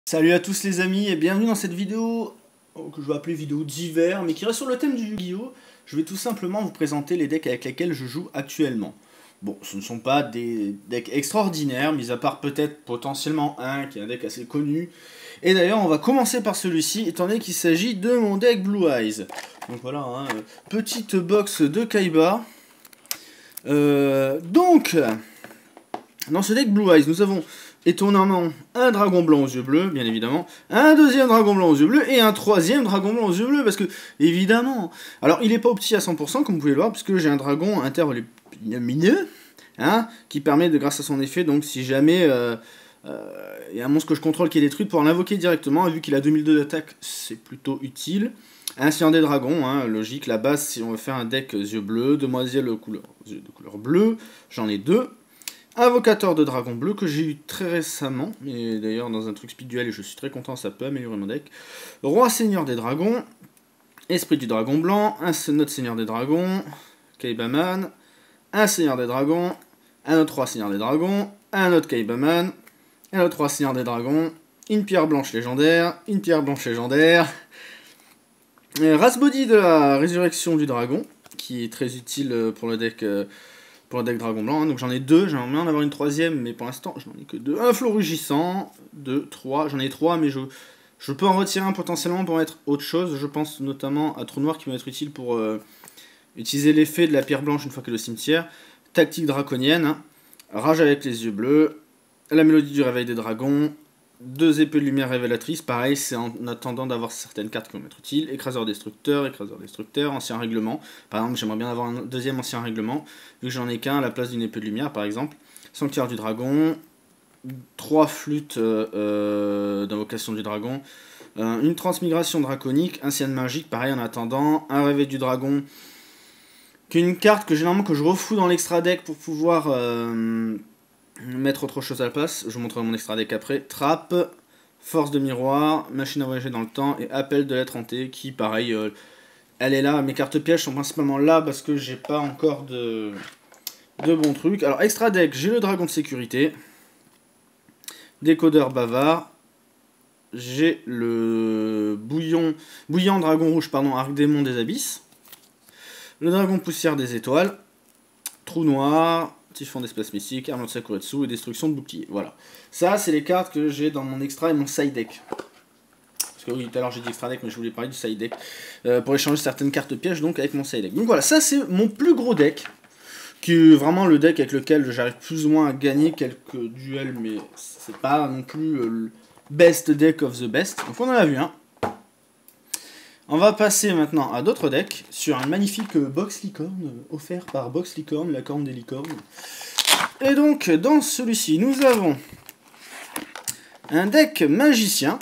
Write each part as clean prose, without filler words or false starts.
Salut à tous les amis et bienvenue dans cette vidéo que je vais appeler vidéo d'hiver mais qui reste sur le thème du Yu-Gi-Oh! Je vais tout simplement vous présenter les decks avec lesquels je joue actuellement. Bon, ce ne sont pas des decks extraordinaires, mis à part peut-être potentiellement un qui est un deck assez connu. Et d'ailleurs on va commencer par celui-ci étant donné qu'il s'agit de mon deck Blue Eyes. Donc voilà, hein, petite box de Kaiba. Donc, dans ce deck Blue Eyes nous avons étonnamment un dragon blanc aux yeux bleus, bien évidemment, un deuxième dragon blanc aux yeux bleus et un troisième dragon blanc aux yeux bleus, parce que, évidemment, alors il n'est pas opti à 100%, comme vous pouvez le voir, puisque j'ai un dragon interlumineux, hein, qui permet, grâce à son effet, donc si jamais il y a un monstre que je contrôle qui est détruit, pour l'invoquer directement, et vu qu'il a 2002 d'attaque, c'est plutôt utile. Un Seigneur des Dragons, hein, logique, la base, si on veut faire un deck yeux bleus, demoiselle de couleur bleue, j'en ai deux. Invocateur de dragon bleu que j'ai eu très récemment, et d'ailleurs dans un truc speed duel et je suis très content, ça peut améliorer mon deck. Roi Seigneur des Dragons, Esprit du Dragon Blanc, un autre Seigneur des Dragons, Kaibaman, un Seigneur des Dragons, un autre Roi Seigneur des Dragons, un autre Kaibaman, un autre Roi Seigneur des Dragons, une pierre blanche légendaire, une pierre blanche légendaire, Rasbody de la Résurrection du Dragon, qui est très utile pour le deck Dragon Blanc, hein. Donc j'en ai deux, j'aimerais bien en avoir une troisième, mais pour l'instant j'en ai que deux. Un flot rugissant, deux, trois, j'en ai trois, mais je peux en retirer un potentiellement pour mettre autre chose. Je pense notamment à Trou Noir qui va être utile pour utiliser l'effet de la pierre blanche une fois qu'elle est au cimetière. Tactique draconienne, hein. Rage avec les yeux bleus, la mélodie du réveil des dragons, deux épées de lumière révélatrices, pareil, c'est en attendant d'avoir certaines cartes qui vont être utiles. Écraseur destructeur, ancien règlement. Par exemple, j'aimerais bien avoir un deuxième ancien règlement, vu que j'en ai qu'un à la place d'une épée de lumière, par exemple. Sanctuaire du dragon, trois flûtes d'invocation du dragon, une transmigration draconique, ancienne magique, pareil en attendant, un réveil du dragon, qu'une carte que généralement que je refous dans l'extra deck pour pouvoir mettre autre chose à la place, je vous montrerai mon extra deck après. Trappe, force de miroir, machine à voyager dans le temps et appel de l'être hanté qui pareil, elle est là. Mes cartes pièges sont principalement là parce que j'ai pas encore de bons trucs. Alors extra deck, j'ai le dragon de sécurité, décodeur bavard, j'ai le bouillant dragon rouge, pardon, arc démon des abysses, le dragon poussière des étoiles, trou noir, Typhon d'espace mystique, armure de Sakuretsu et destruction de bouclier. Voilà. Ça, c'est les cartes que j'ai dans mon extra et mon side deck. Parce que oui, tout à l'heure j'ai dit extra deck, mais je voulais parler du side deck. Pour échanger certaines cartes pièges donc avec mon side deck. Donc voilà, ça c'est mon plus gros deck. Qui est vraiment le deck avec lequel j'arrive plus ou moins à gagner quelques duels, mais c'est pas non plus le best deck of the best. Donc on en a vu un. On va passer maintenant à d'autres decks sur un magnifique box licorne offert par Box Licorne, la corne des licornes. Et donc dans celui-ci nous avons un deck magicien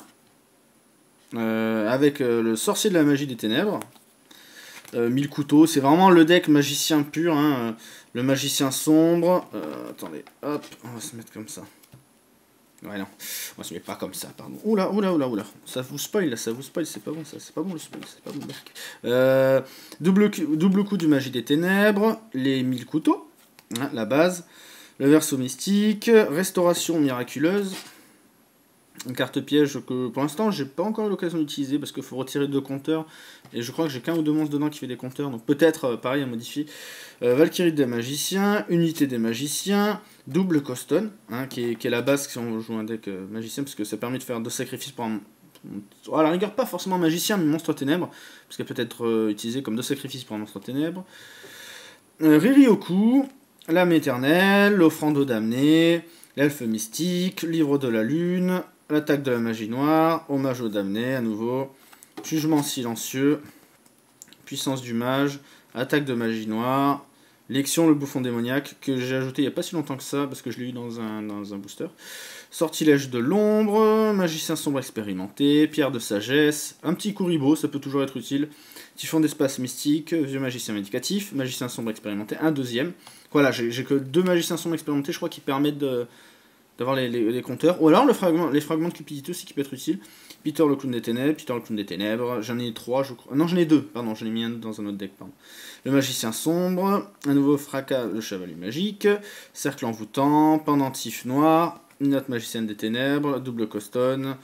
avec le sorcier de la magie des ténèbres, 1000 couteaux, c'est vraiment le deck magicien pur, hein, le magicien sombre. Attendez, hop, on va se mettre comme ça. Ouais, non, on se met pas comme ça, pardon. Oula. Ça vous spoil, là, ça vous spoil, c'est pas bon, ça. C'est pas bon le spoil, c'est pas bon. Double coup du magie des ténèbres, les 1000 couteaux, hein, la base. Le verso mystique, restauration miraculeuse. Une carte piège que pour l'instant j'ai pas encore eu l'occasion d'utiliser parce qu'il faut retirer 2 compteurs et je crois que j'ai qu'un ou deux monstres dedans qui fait des compteurs, donc peut-être pareil à modifier. Valkyrie des magiciens, unité des magiciens, double coston, hein, qui est la base si on joue un deck magicien, parce que ça permet de faire 2 sacrifices pour un... À la rigueur pas forcément magicien mais monstre ténèbres, parce qu'elle peut être utilisée comme 2 sacrifices pour un monstre ténèbres. Ririoku, l'âme éternelle, l'offrande aux damnés, l'elfe mystique, livre de la lune, l'attaque de la magie noire, hommage aux damnés à nouveau, jugement silencieux, puissance du mage, attaque de magie noire, Lexion le bouffon démoniaque, que j'ai ajouté il n'y a pas si longtemps que ça, parce que je l'ai eu dans un booster, sortilège de l'ombre, magicien sombre expérimenté, pierre de sagesse, un petit Kuribo, ça peut toujours être utile, typhon d'espace mystique, vieux magicien médicatif, magicien sombre expérimenté, un deuxième. Voilà, j'ai que 2 magiciens sombres expérimentés, je crois, qui permettent d'avoir les compteurs. Ou alors les fragments de cupidité aussi qui peut être utile. Peter le clown des ténèbres, j'en ai 3 je crois. Non, j'en ai 2, pardon, j'en ai mis un dans un autre deck, pardon. Le magicien sombre, un nouveau fracas, le chevalier magique, cercle envoûtant, pendentif noir, une autre magicienne des ténèbres, double coston,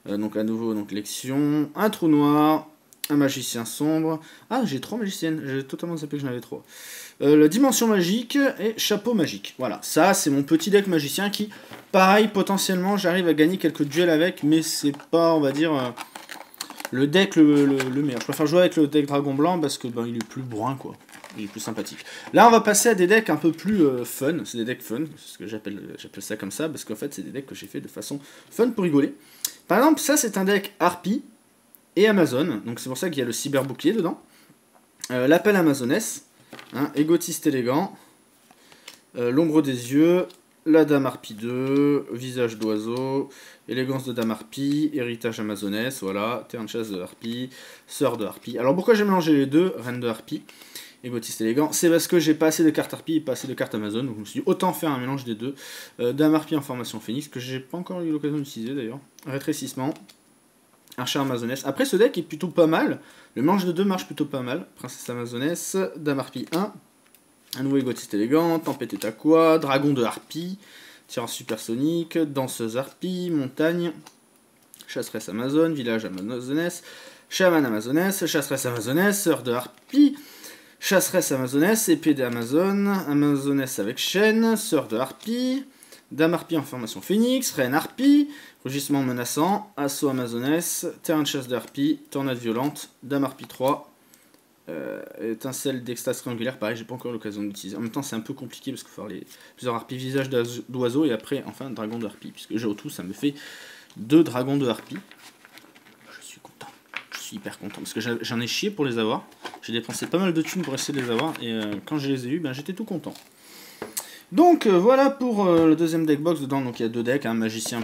Donc à nouveau, donc Lexion, un trou noir, un magicien sombre. Ah, j'ai 3 magiciennes, j'ai totalement zappé que j'en avais 3. La dimension magique et chapeau magique. Voilà, ça c'est mon petit deck magicien qui, pareil, potentiellement j'arrive à gagner quelques duels avec, mais c'est pas, on va dire, le deck le meilleur. Je préfère jouer avec le deck dragon blanc parce que ben, il est plus brun, quoi. Il est plus sympathique. Là, on va passer à des decks un peu plus fun. C'est des decks fun, c'est ce que j'appelle ça comme ça, parce qu'en fait, c'est des decks que j'ai fait de façon fun pour rigoler. Par exemple, ça, c'est un deck Harpie et Amazon. Donc, c'est pour ça qu'il y a le cyber bouclier dedans. L'appel amazonesse, hein, égotiste élégant, l'ombre des yeux, la dame harpie 2, visage d'oiseau, élégance de dame harpie, héritage amazonesse, voilà, terrain de chasse de harpie, sœur de harpie. Alors pourquoi j'ai mélangé les deux, reine de harpie, égotiste élégant, c'est parce que j'ai pas assez de cartes harpie et pas assez de cartes amazon, donc je me suis dit autant faire un mélange des deux. Dame harpie en formation phoenix, que j'ai pas encore eu l'occasion d'utiliser d'ailleurs, rétrécissement, archer amazonesse. Après ce deck est plutôt pas mal, le mélange de deux marche plutôt pas mal, princesse amazonesse, dame harpie 1, un nouveau égotiste élégant, tempête et aqua, dragon de harpie, tireur supersonique, danseuse harpie, montagne, chasseresse amazone, village amazonesse, chaman amazonesse, chasseresse amazonesse, sœur de harpie, chasseresse amazonesse, épée d'Amazon, amazonesse avec chaîne, sœur de harpie, dame harpie en formation phoenix, reine harpie, rugissement menaçant, assaut amazonesse, terrain de chasse de harpie, tornade violente, dame harpie 3, étincelle d'extase triangulaire, pareil, j'ai pas encore l'occasion d'utiliser. En même temps, c'est un peu compliqué parce qu'il faut faire les plusieurs harpies visage d'oiseau et après, enfin, dragon de harpie, puisque j'ai au tout, ça me fait 2 dragons de harpie. Je suis content, je suis hyper content parce que j'en ai chié pour les avoir. J'ai dépensé pas mal de thunes pour essayer de les avoir et quand je les ai eu, ben, j'étais tout content. Donc voilà pour le deuxième deck box. Dedans, donc il y a 2 decks, hein, magicien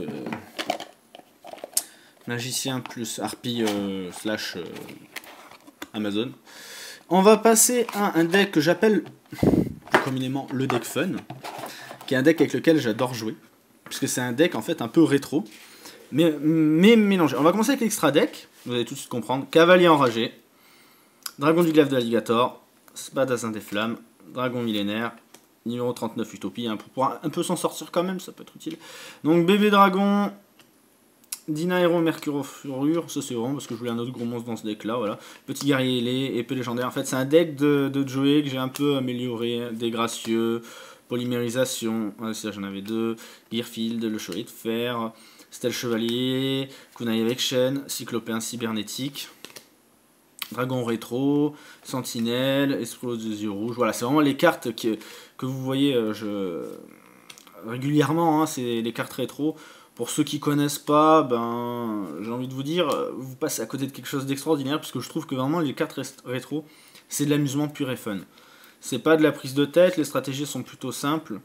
plus harpie slash Amazon. On va passer à un deck que j'appelle communément le deck fun, qui est un deck avec lequel j'adore jouer, puisque c'est un deck en fait un peu rétro, mais mélangé. On va commencer avec l'extra deck, vous allez tout de suite comprendre. Cavalier enragé, dragon du glaive de l'alligator, spadassin des flammes, dragon millénaire, numéro 39 Utopie, hein, pour pouvoir un peu s'en sortir quand même, ça peut être utile. Donc bébé dragon, Dinaero Mercurofurure, ça c'est vraiment parce que je voulais un autre gros monstre dans ce deck là, voilà. Petit guerrier ailé, épée légendaire, en fait c'est un deck de Joey que j'ai un peu amélioré, des gracieux, polymérisation, ça j'en avais 2, Gearfield, le chevalier de fer, Stèle chevalier, kunai avec chaîne, cyclopéen cybernétique, dragon rétro, sentinelle, escroc de yeux rouges, voilà c'est vraiment les cartes que vous voyez régulièrement, hein, c'est les cartes rétro. Pour ceux qui connaissent pas, ben, j'ai envie de vous dire, vous passez à côté de quelque chose d'extraordinaire, parce que je trouve que vraiment les cartes rétro, c'est de l'amusement pur et fun. C'est pas de la prise de tête, les stratégies sont plutôt simples.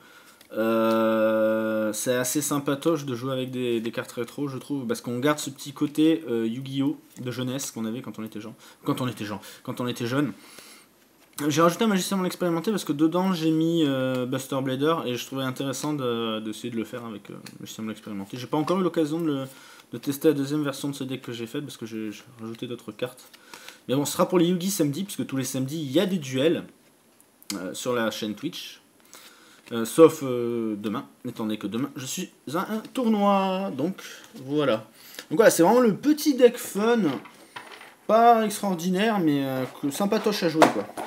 C'est assez sympatoche de jouer avec des cartes rétro, je trouve, parce qu'on garde ce petit côté Yu-Gi-Oh! De jeunesse qu'on avait quand on était jeune. J'ai rajouté un magicien expérimenté parce que dedans j'ai mis Buster Blader et je trouvais intéressant d'essayer de le faire avec magicien expérimenté. J'ai pas encore eu l'occasion de tester la deuxième version de ce deck que j'ai fait parce que j'ai rajouté d'autres cartes. Mais bon, ce sera pour les Yugi samedi, puisque tous les samedis il y a des duels sur la chaîne Twitch. Sauf demain, étant donné que demain je suis à un tournoi. Donc voilà. Donc voilà, c'est vraiment le petit deck fun. Pas extraordinaire, mais sympatoche à jouer quoi.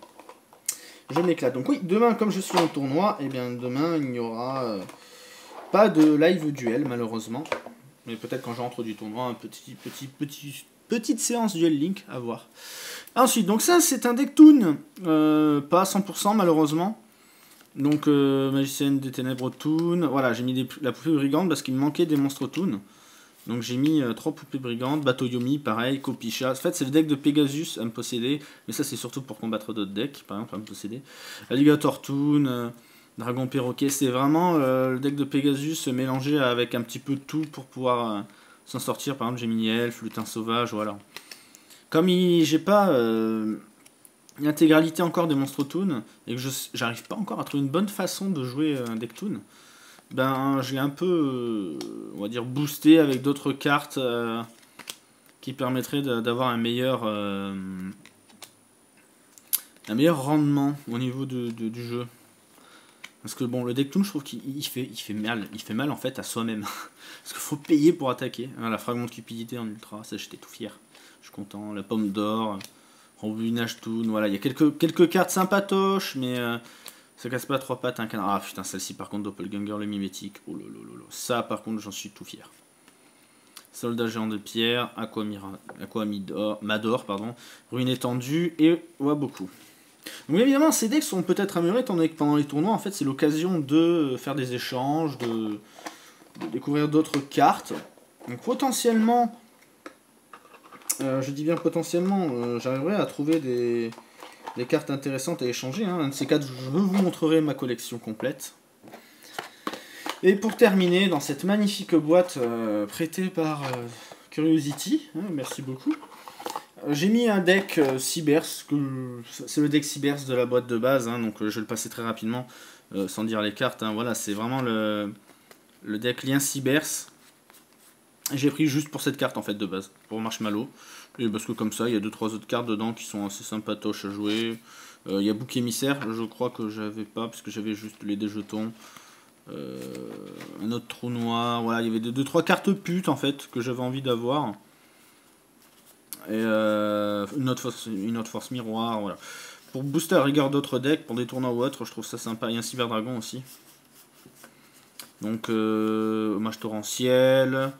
Je m'éclate. Donc oui, demain, comme je suis en tournoi, et bien demain, il n'y aura pas de live duel, malheureusement. Mais peut-être quand je rentre du tournoi, un petite séance duel link à voir. Ensuite, donc ça, c'est un deck toon. Pas à 100%, malheureusement. Donc, magicienne des ténèbres toon. Voilà, j'ai mis la poupée brigande parce qu'il me manquait des monstres toon. Donc j'ai mis 3 poupées brigantes, bateau Yomi, pareil, Kopicha. En fait, c'est le deck de Pegasus à me posséder, mais ça c'est surtout pour combattre d'autres decks, par exemple à me posséder. Alligator Toon, Dragon Perroquet, c'est vraiment le deck de Pegasus mélangé avec un petit peu de tout pour pouvoir s'en sortir. Par exemple, j'ai mis Elf, Lutin Sauvage, voilà. Comme j'ai pas l'intégralité encore des monstres Toon, et que j'arrive pas encore à trouver une bonne façon de jouer un deck Toon, ben j'ai un peu, on va dire, boosté avec d'autres cartes qui permettraient d'avoir un meilleur rendement au niveau du jeu. Parce que bon, le deck Toon, je trouve qu'il fait mal en fait à soi-même. Parce qu'il faut payer pour attaquer. Hein, la fragment de cupidité en ultra, ça j'étais tout fier. Je suis content. La pomme d'or, rembobinage Toon, voilà. Il y a quelques cartes sympatoches, mais ça casse pas 3 pattes un canard. Ah putain, celle-ci par contre, Doppelganger, le mimétique. Oh lolo. Ça par contre, j'en suis tout fier. Soldat géant de pierre, Mador, pardon, ruine étendue et Waboku. Donc évidemment, ces decks sont peut-être améliorés, étant donné que pendant les tournois, en fait, c'est l'occasion de faire des échanges, de découvrir d'autres cartes. Donc potentiellement, je dis bien potentiellement, j'arriverai à trouver des cartes intéressantes à échanger. Hein. Un de ces quatre, je vous montrerai ma collection complète. Et pour terminer, dans cette magnifique boîte prêtée par Curiosity, hein, merci beaucoup. J'ai mis un deck Cybers, c'est le deck Cybers de la boîte de base, hein, donc je vais le passer très rapidement sans dire les cartes. Hein, voilà, c'est vraiment le deck Lien Cybers. J'ai pris juste pour cette carte en fait de base, pour Marshmallow. Et parce que comme ça, il y a 2-3 autres cartes dedans qui sont assez sympatoches à jouer. Il y a Bouc émissaire, je crois que j'avais pas, parce que j'avais juste les jetons. Un autre trou noir, voilà, il y avait 2-3 cartes putes en fait que j'avais envie d'avoir. Et une autre force miroir, voilà. Pour booster à rigueur d'autres decks, pour des tournois ou autres, je trouve ça sympa. Il y a un Cyber Dragon aussi. Donc, hommage torrentiel.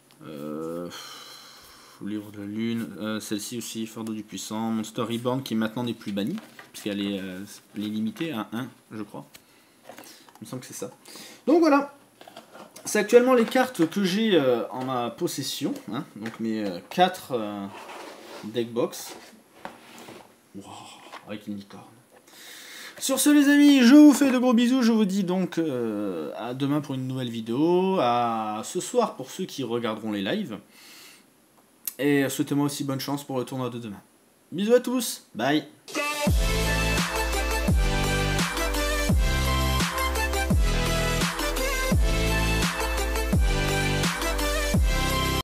Livre de la Lune. Celle-ci aussi, Fardeau du Puissant. Monster Reborn qui maintenant n'est plus banni. Puisqu'elle est limitée à 1, je crois. Il me semble que c'est ça. Donc voilà. C'est actuellement les cartes que j'ai en ma possession. Hein, donc mes 4 deckbox. Wow, avec une licorne. Sur ce les amis, je vous fais de gros bisous. Je vous dis donc à demain pour une nouvelle vidéo. À ce soir pour ceux qui regarderont les lives. Et souhaitez-moi aussi bonne chance pour le tournoi de demain. Bisous à tous. Bye.